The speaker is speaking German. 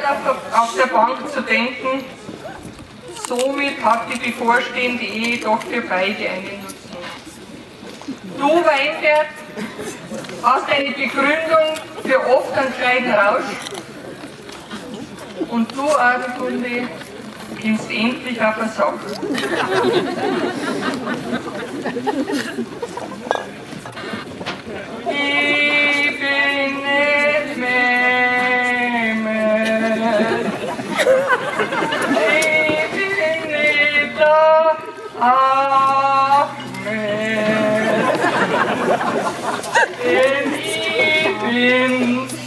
auf der Bank zu denken, somit hat die bevorstehende Ehe doch für beide einen Nutzen. Du, Weinpferd, hast eine Begründung für oft anschreiten Rausch. Und du, Adelgunde, gehst endlich auf den Sack. Ich bin nicht Mehmet. Ich bin nicht der Ahmed. Denn ich bin